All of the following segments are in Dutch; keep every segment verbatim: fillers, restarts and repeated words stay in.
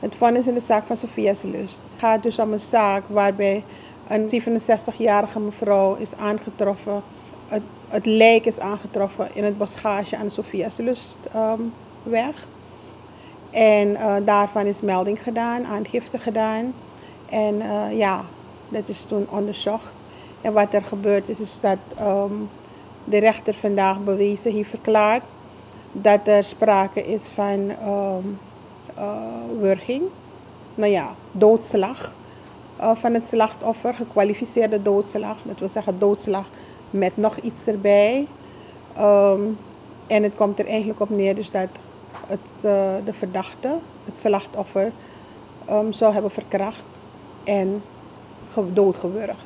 Het vonnis in de zaak van Sofia Lust gaat dus om een zaak waarbij een zevenenzestigjarige mevrouw is aangetroffen. Het, het lijk is aangetroffen in het bosgage aan de Sofia Lustweg. Um, en uh, daarvan is melding gedaan, aangifte gedaan. En uh, ja, dat is toen onderzocht. En wat er gebeurd is, is dat um, de rechter vandaag bewezen heeft verklaard dat er sprake is van um, uh, wurging, nou ja, doodslag uh, van het slachtoffer, gekwalificeerde doodslag. Dat wil zeggen doodslag met nog iets erbij. Um, en het komt er eigenlijk op neer dus dat het, uh, de verdachte, het slachtoffer, um, zou hebben verkracht en doodgewurgd.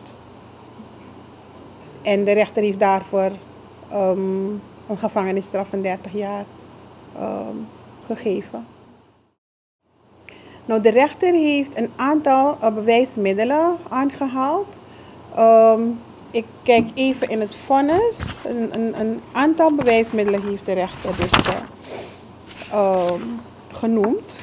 En de rechter heeft daarvoor um, een gevangenisstraf van dertig jaar um, gegeven. Nou, de rechter heeft een aantal uh, bewijsmiddelen aangehaald. Um, ik kijk even in het vonnis. Een, een, een aantal bewijsmiddelen heeft de rechter dus uh, um, genoemd.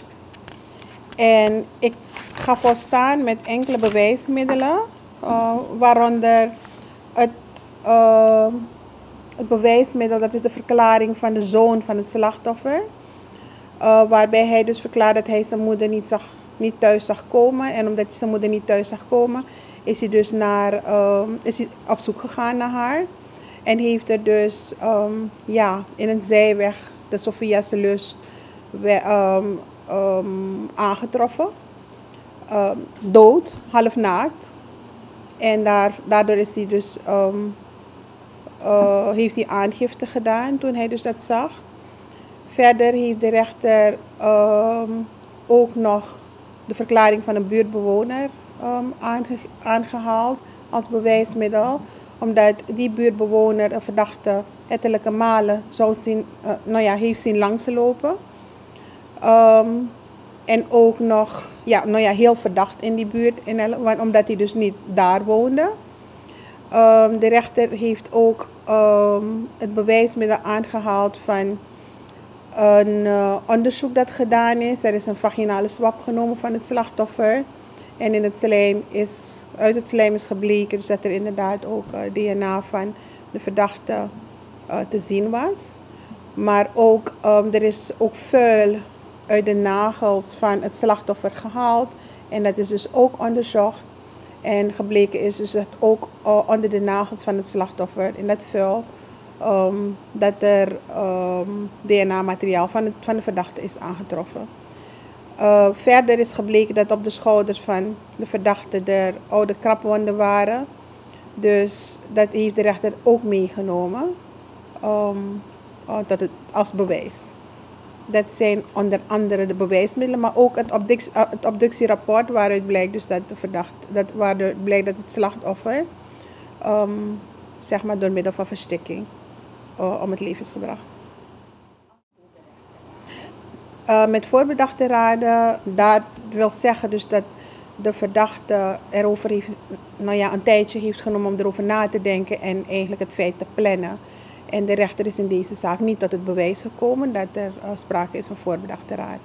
En ik ga volstaan met enkele bewijsmiddelen, uh, waaronder het, uh, het bewijsmiddel, dat is de verklaring van de zoon van het slachtoffer. Uh, waarbij hij dus verklaart dat hij zijn moeder niet, zag, niet thuis zag komen. En omdat hij zijn moeder niet thuis zag komen, is hij dus naar, uh, is hij op zoek gegaan naar haar. En heeft er dus um, ja, in een zijweg de Sofia Lust um, um, aangetroffen. Um, dood, half naakt. En daar, daardoor is hij dus, um, uh, heeft hij aangifte gedaan toen hij dus dat zag. Verder heeft de rechter um, ook nog de verklaring van een buurtbewoner um, aange, aangehaald als bewijsmiddel. Omdat die buurtbewoner een verdachte ettelijke malen zou zien, uh, nou ja, heeft zien langslopen. Um, en ook nog, ja, nou ja, heel verdacht in die buurt, in, omdat hij dus niet daar woonde. Um, de rechter heeft ook um, het bewijsmiddel aangehaald van een uh, onderzoek dat gedaan is. Er is een vaginale swab genomen van het slachtoffer. En in het slijm is, uit het slijm is gebleken dus dat er inderdaad ook uh, D N A van de verdachte uh, te zien was. Maar ook, um, er is ook vuil uit de nagels van het slachtoffer gehaald. En dat is dus ook onderzocht. En gebleken is dus dat ook uh, onder de nagels van het slachtoffer in dat vuil Um, dat er um, D N A-materiaal van, van de verdachte is aangetroffen. Uh, verder is gebleken dat op de schouders van de verdachte er oude krabwonden waren. Dus dat heeft de rechter ook meegenomen um, uh, dat het, als bewijs. Dat zijn onder andere de bewijsmiddelen, maar ook het, obductie, uh, het obductierapport waaruit blijkt, dus dat, de verdachte, dat, waaruit blijkt dat het slachtoffer um, zeg maar door middel van verstikking Uh, om het leven is gebracht. Uh, met voorbedachte raden, dat wil zeggen dus dat de verdachte erover heeft, nou ja, een tijdje heeft genomen om erover na te denken en eigenlijk het feit te plannen. En de rechter is in deze zaak niet tot het bewijs gekomen dat er uh, sprake is van voorbedachte raden.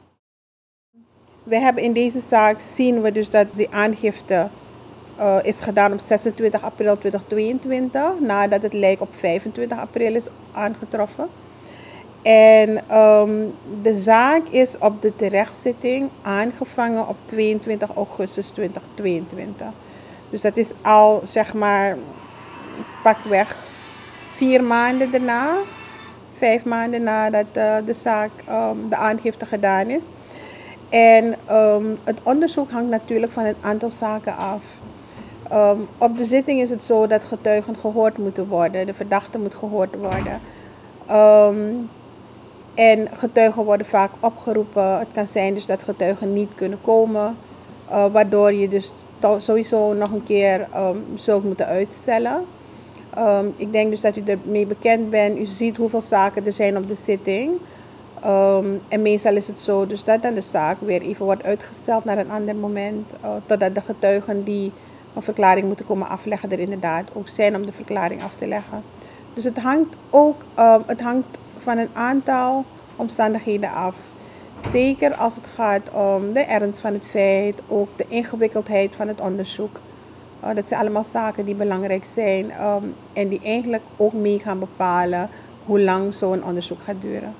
We hebben in deze zaak zien we dus dat die aangifte Uh, is gedaan op zesentwintig april tweeduizend tweeëntwintig, nadat het lijk op vijfentwintig april is aangetroffen. En um, de zaak is op de terechtzitting aangevangen op tweeëntwintig augustus tweeduizend tweeëntwintig. Dus dat is al, zeg maar, pakweg vier maanden daarna, vijf maanden nadat uh, de zaak, um, de aangifte gedaan is. En um, het onderzoek hangt natuurlijk van een aantal zaken af. Um, op de zitting is het zo dat getuigen gehoord moeten worden. De verdachte moet gehoord worden. Um, en getuigen worden vaak opgeroepen. Het kan zijn dus dat getuigen niet kunnen komen. Uh, waardoor je dus sowieso nog een keer um, zult moeten uitstellen. Um, ik denk dus dat u ermee bekend bent. U ziet hoeveel zaken er zijn op de zitting. Um, en meestal is het zo dus dat dan de zaak weer even wordt uitgesteld naar een ander moment. Uh, totdat de getuigen die een verklaring moeten komen afleggen er inderdaad ook zijn om de verklaring af te leggen. Dus het hangt ook um, het hangt van een aantal omstandigheden af. Zeker als het gaat om de ernst van het feit, ook de ingewikkeldheid van het onderzoek. Uh, dat zijn allemaal zaken die belangrijk zijn um, en die eigenlijk ook mee gaan bepalen hoe lang zo'n onderzoek gaat duren.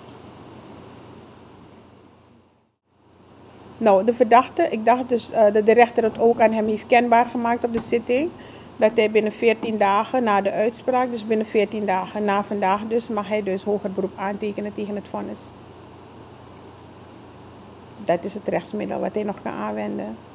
Nou, de verdachte, ik dacht dus uh, dat de rechter het ook aan hem heeft kenbaar gemaakt op de zitting. Dat hij binnen veertien dagen na de uitspraak, dus binnen veertien dagen na vandaag dus, mag hij dus hoger beroep aantekenen tegen het vonnis. Dat is het rechtsmiddel wat hij nog kan aanwenden.